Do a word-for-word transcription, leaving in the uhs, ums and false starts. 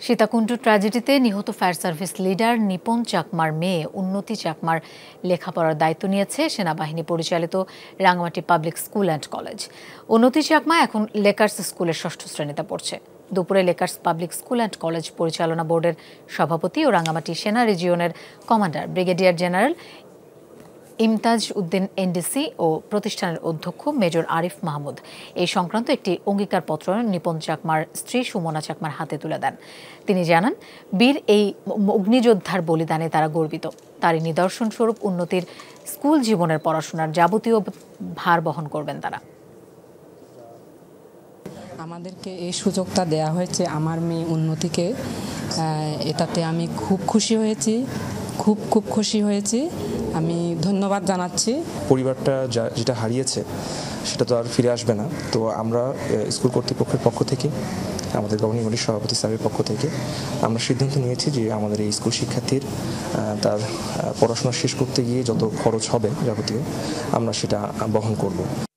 সীতাকুণ্ড ট্র্যাজেডিতে নিহত fire service leader Nipon চাকমার মেয়ে উন্নতি চাকমার লেখাপড়ার দায়িত্ব নিয়েছে সেনাবাহিনী পরিচালিত Rangamati public school and college. Unnati Chakma এখন লেকার্স স্কুলের ষষ্ঠ শ্রেণীতে পড়ছে। দুপুরে Lakers public school and college পরিচালনা বোর্ডের সভাপতি ও রাঙামাটি সেনা রিজিয়নের commander brigadier general Imtaz Uddin NDC ও প্রতিষ্ঠানের অধ্যক্ষ মেজর আরিফ মাহমুদ এই সংক্রান্ত একটি অঙ্গীকারপত্র নিপন চাকমার স্ত্রী সুমনা চাকমার হাতে তুলে দেন। তিনি জানান, বীর এই অগ্নিযোদ্ধার বলিদানে তারা গর্বিত। তারই নিদর্শন স্বরূপ উন্নতির স্কুল জীবনের পড়াশোনার যাবতীয় ভার বহন করবেন তারা। আমাদেরকে এই সুযোগটা দেয়া হয়েছে আমার মেয়ে উন্নতিকে, এটাতে আমি খুব খুশি হয়েছি, খুব খুব খুশি হয়েছি। আমি ধন্যবাদ জানাচ্ছি। পরিবারটা যেটা হারিয়েছে সেটা তো আর ফিরে আসবে না। তো আমরা স্কুল কর্তৃপক্ষের পক্ষ থেকে, আমাদের গভর্নিং বডির সভাপতি স্যারের পক্ষ থেকে আমরা সিদ্ধান্ত নিয়েছি যে আমাদের এই স্কুল শিক্ষার্থীর তার পড়াশোনা শেষ করতে গিয়ে যত খরচ হবে যাবতীয় আমরা সেটা বহন করব।